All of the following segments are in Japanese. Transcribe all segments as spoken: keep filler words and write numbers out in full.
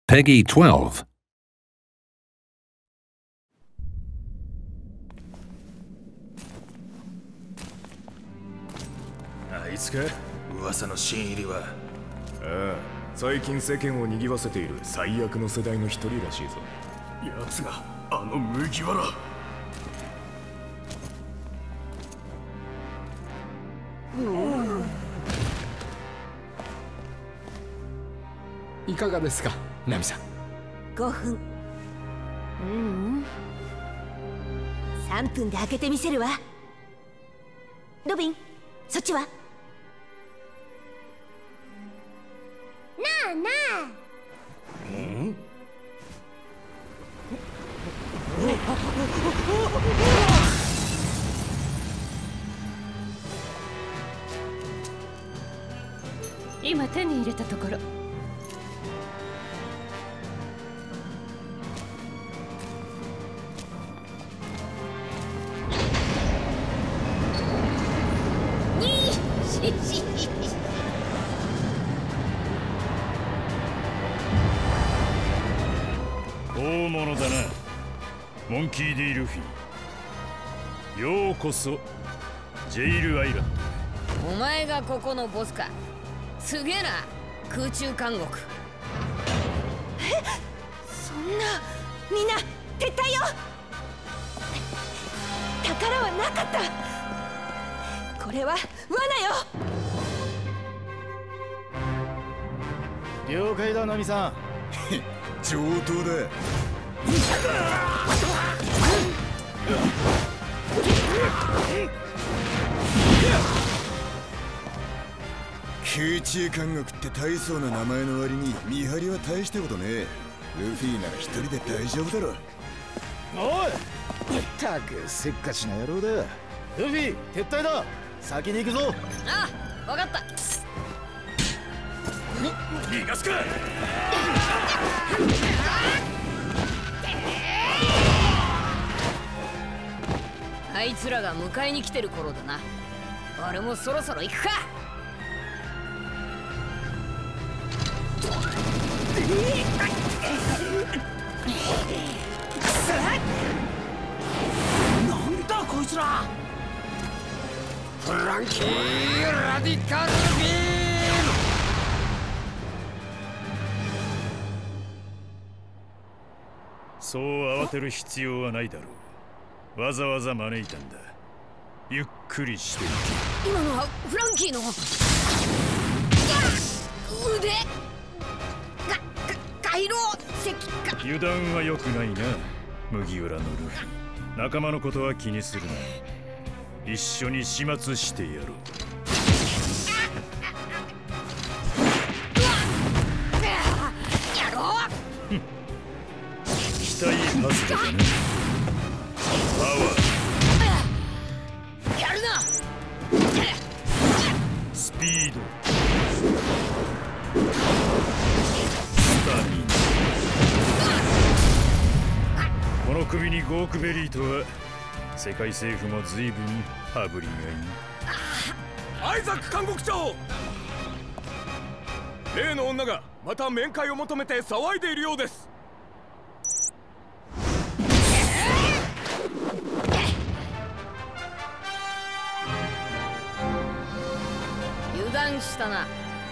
Peggy twelve. あいつか、噂の新入りは。 ああ、最近世間を賑わせている最悪の世代の一人らしいぞ。 奴があの麦わら。 いかがですか、ナミさん。 ごふん。ううんさんぷんで開けてみせるわ。ロビン、そっちは？なあなあ。ん？ 今手に入れたところ。 大物だな、モンキー・ディ・ルフィ。ようこそジェイルアイランド。 お前がここのボスか。すげえな、空中監獄。 え、そんな。みんな撤退よ。宝はなかった。これは罠よ。 了解だ、ナミさん。 上等だ。空中監獄って大層な名前の割に見張りは大したことねえ。ルフィなら一人で大丈夫だろ。 おい、ったくせっかちな野郎だ。ルフィ撤退だ、先に行くぞ。 ああ、分かった。 逃がすか。 あいつらが迎えに来てる頃だな。俺もそろそろ行くか。 なんだこいつら。フランキーラディカルビーム。 そう慌てる必要はないだろう。わざわざ招いたんだ。ゆっくりしていけ。今のはフランキーの腕。回廊石化。 油断は良くないな、麦わらのルフィ。仲間のことは気にするな。一緒に始末してやろう。 やろう。 期待外れだね。パワー。やるな。 スピード。この首にゴークベリーとは世界政府も随分羽振りがいい。 アイザック監獄長、例の女がまた面会を求めて騒いでいるようです。 油断したな。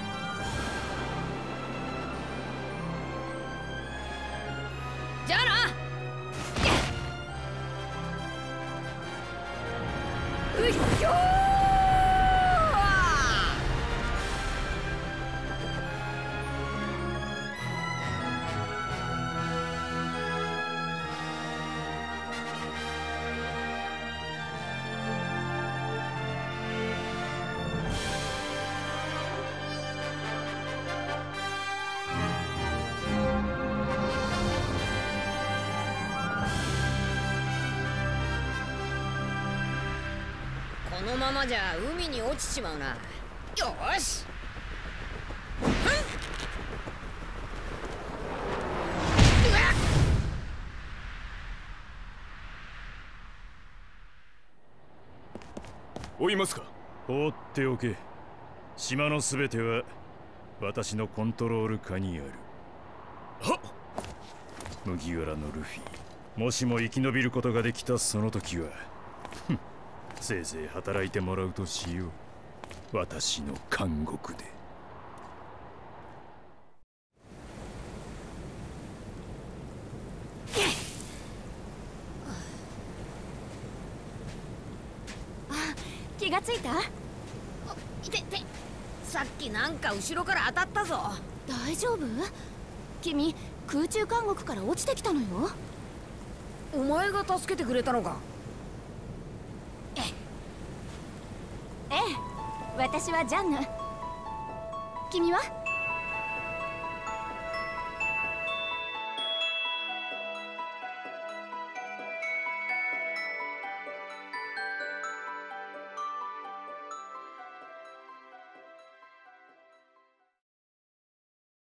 じゃあな。うっひょー。このままじゃ海に落ちちまうな。よし。 追いますか。 放っておけ。島のすべては私のコントロール下にある。 麦わらのルフィ、もしも生き延びることができたその時はせいぜい働いてもらうとしよう。私の監獄で。 気がついた？ いてて、さっきなんか後ろから当たったぞ。 大丈夫？君空中監獄から落ちてきたのよ。 お前が助けてくれたのか？ ええ、私はジャンヌ。君は？